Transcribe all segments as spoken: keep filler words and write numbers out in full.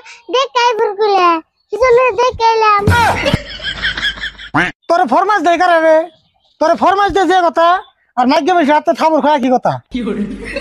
দেখাই ফুরকুলে কিছনে দেখাইলাম তোরে ফরমাস দেই করে রে তোরে ফরমাস দে যে কথা আর নাগ্য বেশি হাতে থামর খায় কি কথা কি করে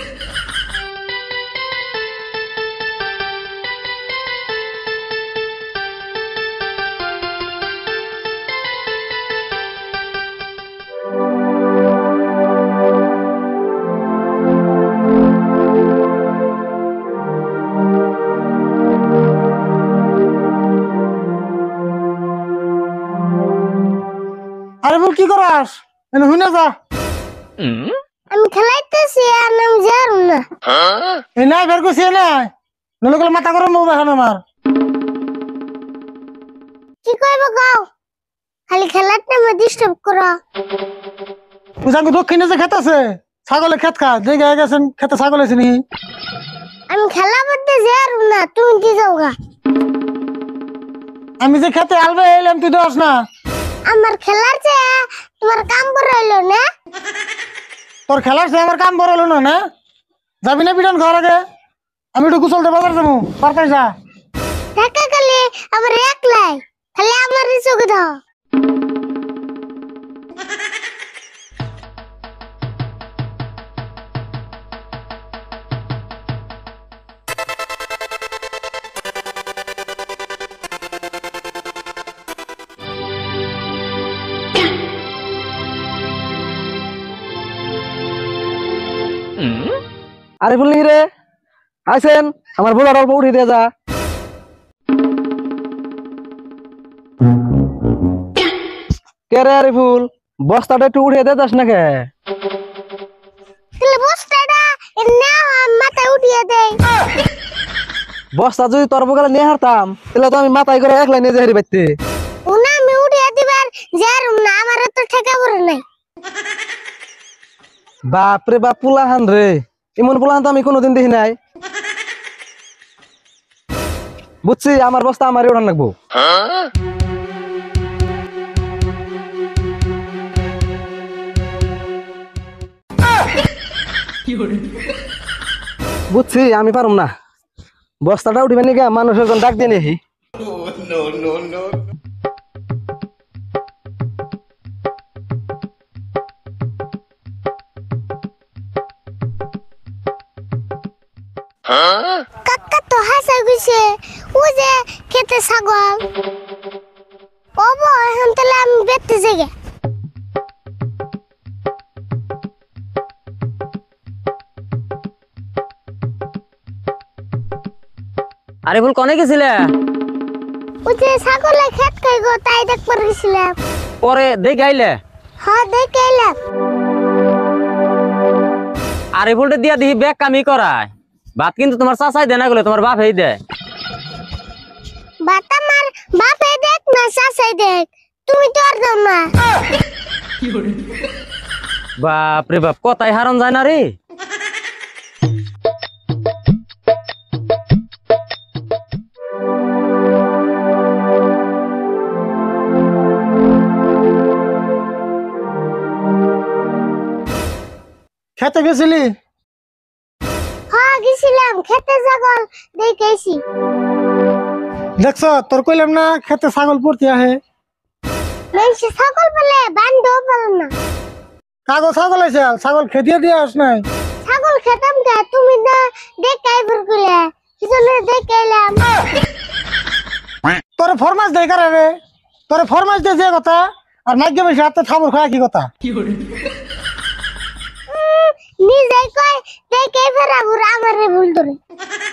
আরে বল কি করাস এনে হুনে যা আমি খেলাইতেছি আর নাম জারু না এই নাই বের করছি না নলে গেলে মাথা গরম হবে এখন আমার কি কইব গাও খালি খেলাতে মে ডিস্টার্ব করা বুঝাঙ্গ দক্ষিণে যে ক্ষেত আছে ছাগলের ক্ষেত খা যে গায়ে গেছেন খেতে ছাগল আছে নি আমি খেলা করতে জারু না তুমি কি যাওগা আমি যে খেতে আলবে এলাম তুই দোস না আমার খেলার চেয়ে তোমার কাম বড় হইলো না তোর খেলার সে আমার কাম বড় হলো না না যাবি না পিটন ঘর আগে আমি একটু গুছলতে বাজার যাবো পারতাই যা টাকা খালি আমার একলাই খালি আমার চোখে দাও আরে ফুল রে আইছেন আমার বোলার অল্প উঠিয়ে দিয়ে যা কে রে আরে ফুল বস্তাটা একটু উঠিয়ে দিয়ে যাস না কে তাহলে বস্তাটা না মাথায় উঠিয়ে দেই বস্তা যদি তোর বগলে নিয়ে হারতাম তাহলে তো আমি মাথায় করে একলাই নিয়ে যাই বাইতে উনা আমি উঠিয়ে দিবার জারু না আমার তো ঠেকা পড়ে নাই বাপ রে বাপ পুলাহান রে এমন পুলাহান তো আমি কোনোদিন দেখি নাই বুঝছি আমার বস্তা আমারই উঠান লাগবো বুঝছি আমি পারুম না বস্তাটা উঠিবে নাকি মানুষের জন ডাক দিয়ে নেহি কাকা তো হাসা গেছে ও যে খেতে ছাগল ওবো এখন তাহলে আমি বেতে জেগে আরে ফুল কোনে গেছিলে ও যে ছাগলে খেত খাই গো তাই দেখবার গেছিলাম পরে দেখে আইলে হ্যাঁ দেখে এলাম আরে ফুলটা দিয়া দিহি ব্যাগ কামি করায় ভাত কিন্তু তোমার চাচাই দেয় না গেলে তোমার বাপ এই দেয় বাত আমার বাপে দেখ না চাচাই দেখ তুমি তো আর দাও না বাপ রে বাপ কথাই হারন যায় না রে খেতে গেছিলি হ্যাঁ গেছিলাম খেতে ছাগল দেখেছি দেখছ তোর কইলাম না খেতে ছাগল পড়তে আহে মানুষ ছাগল বলে বান্ধব বলে না কাগজ ছাগল আছে ছাগল খেতে দিয়ে আস নাই ছাগল খেতাম কে তুমি না দেখাই ফুরকুলে কিছনে দেখাইলাম তোরে ফরমাস দেই করে রে তোরে ফরমাস দে যে কথা আর নাগ্য বেশি হাতে থামর খায় কি কথা কি করে নিজে কই দেখাই ফেরাবুর আমারে ভুল ধরে